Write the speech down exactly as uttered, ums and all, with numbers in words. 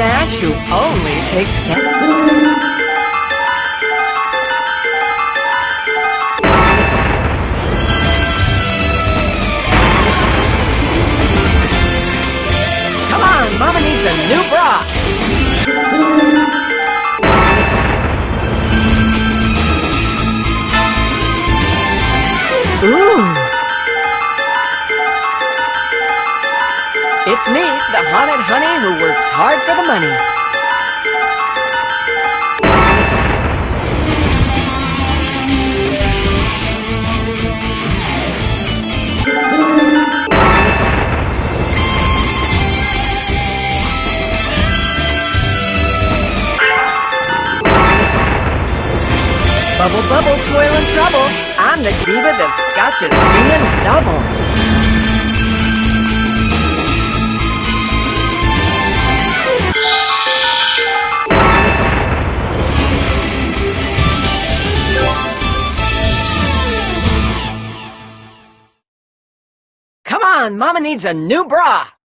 Dash who only takes care. Mama needs a new bra. Ooh. It's me, the haunted honey who works hard for the money. Bubble, bubble, toil and trouble. I'm the diva that's got you seeing double. Come on, Mama needs a new bra.